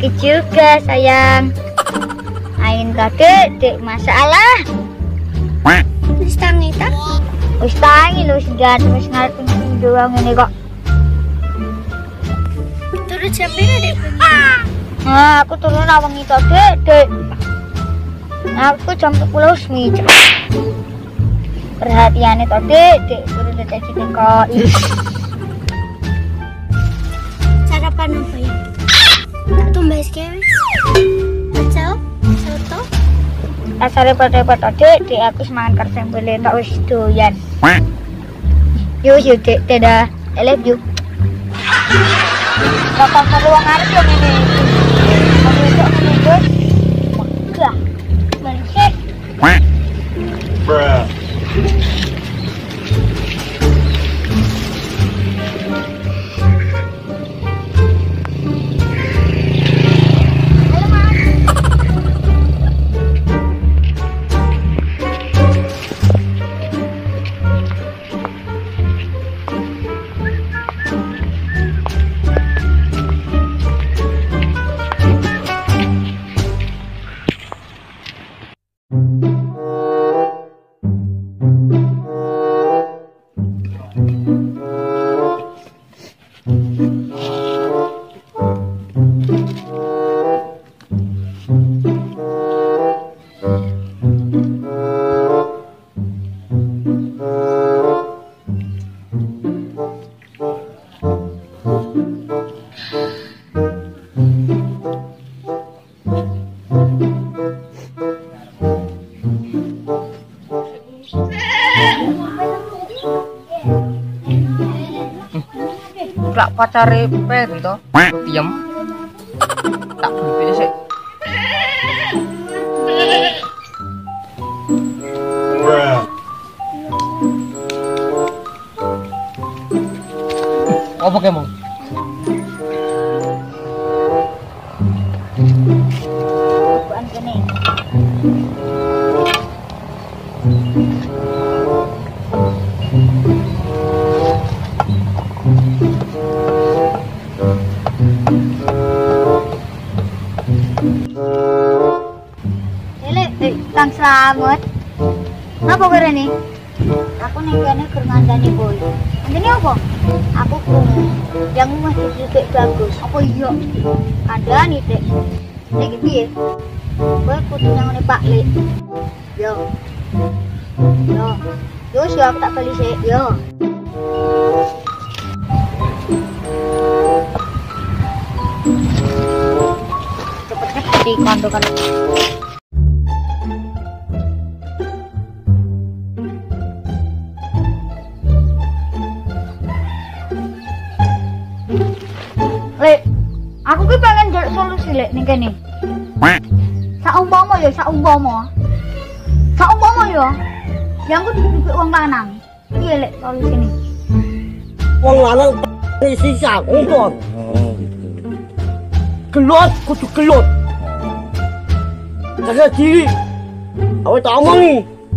pagi juga sayang. Ain kade dek masalah. Wis tangi ta? Wis tangi lho sudah wis ngarep doang ini kok. Turun jam pira Dek? Nah, aku turun awang itu dek. Aku jam 10 wis perhatian itu dek turun dek kok. Sarapan apa ya? Tumbas kewe. Pecel, soto. Asale repot-repot dek aku semangat kerja beli tak wis doyan. Yuk dek, dadah. I love you. Bapak ruang arep yo ngene. Aku itu menunggu. Wah. Mansik. Bruh. Lak pacare Peri to. Diem. Tak beli sik. Bruh. Apa kemo? Bukan kene. Kang Slamet. Napa kene nih? Aku ning kene gur ngandani boy. Ngandani apa? Aku krungu yang masih titik bagus. Apa iya? Kandhani, Dek. Nek piye? Kowe kudu nang Pak Lek. Yo. Yo, siap tak beli sik. Yo. Cepet-cepet di kondo kan. Lek, aku ki pengen njaluk solusi lek ning kene. Saumpama ya. Saumpama ya. Yang ku dipikir wong lanang. Piye lek solusine? Wong lanang sisa ngkon. Kelut kudu kelut. Jaga diri. Awak tak omongi.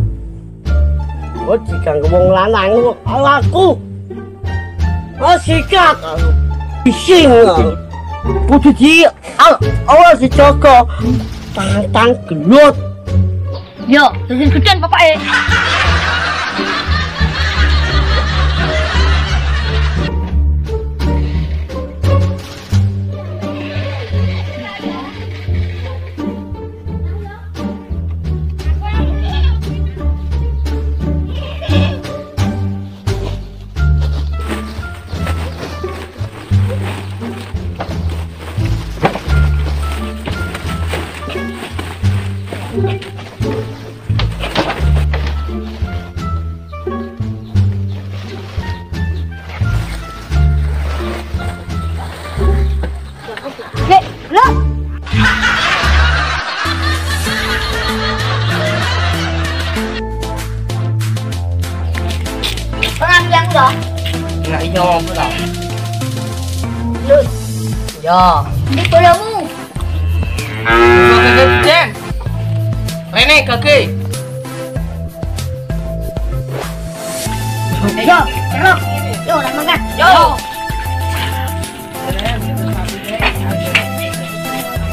Kok dikanggo wong lanang kok aku. Sikat. Bising. Kudu di awal dijaga. Tangan gelut. Yo, sing gedhen bapake. Nggak iya apa tau? Lu, Ya. ini bolamu. Den. Rene kaki. Yo, terus. Yo, nak makan. Yo.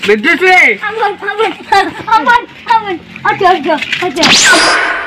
Bedes le. Ampun. Ampun. Ampun. Ampun. Aduh.